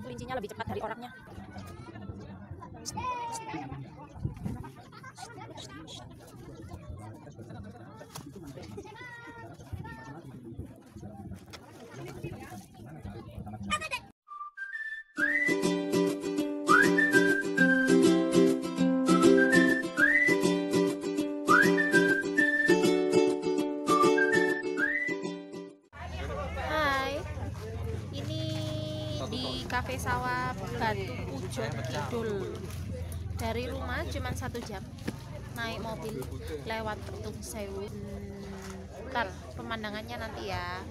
kelincinya lebih cepat dari orangnya. Cafe Sawah Batu Pujon Kidul. Dari rumah cuma 1 jam naik mobil lewat Petung Sewu. Ntar pemandangannya nanti ya.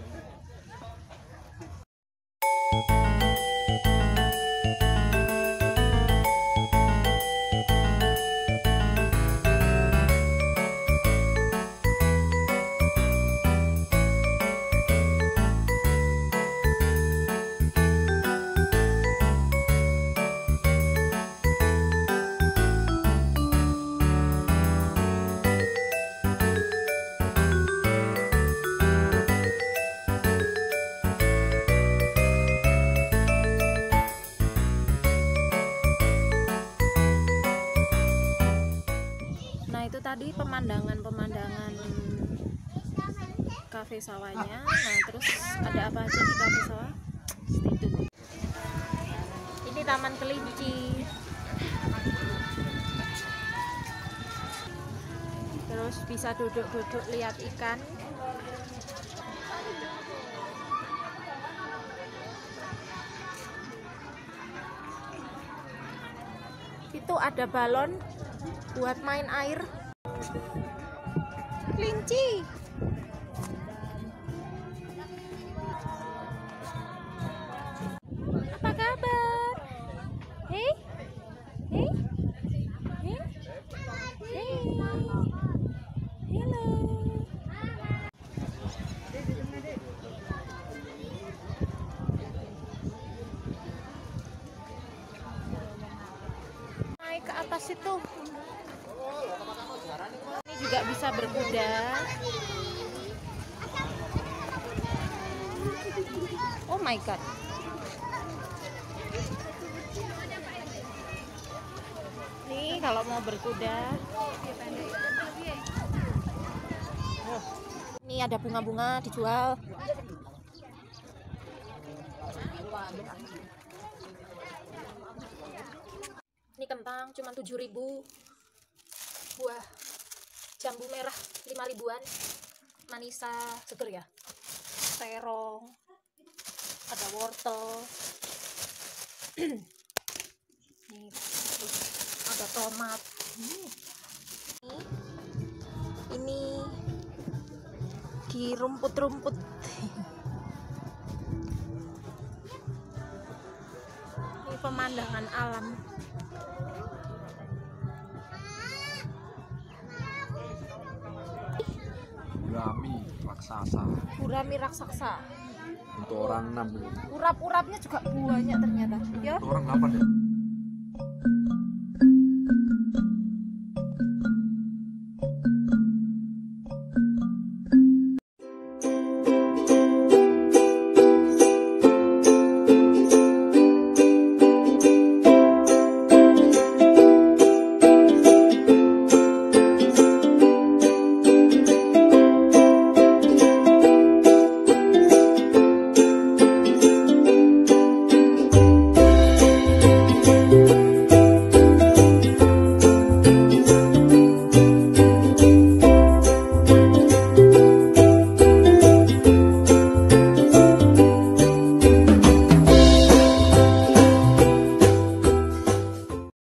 Itu tadi pemandangan kafe sawahnya. Nah, terus ada apa aja di kafe sawah? Stay tune. Ini taman kelinci. Terus bisa duduk-duduk lihat ikan. Itu ada balon buat main air. Kelinci. Apa kabar? Hei? Hei? Hei? Hei? Halo. Naik ke atas itu. Ini juga bisa berkuda. Oh my god. Nih kalau mau berkuda. Ini ada bunga-bunga dijual. Ini kentang cuma 7.000. Buah jambu merah 5 ribuan. Manisa seger ya. Terong, ada wortel. Nih, ada tomat. Ini di rumput-rumput. Ini pemandangan alam. Gurami raksasa. Untuk orang 6. Urap-urapnya juga banyak ternyata. Ya. Untuk orang 8 ya.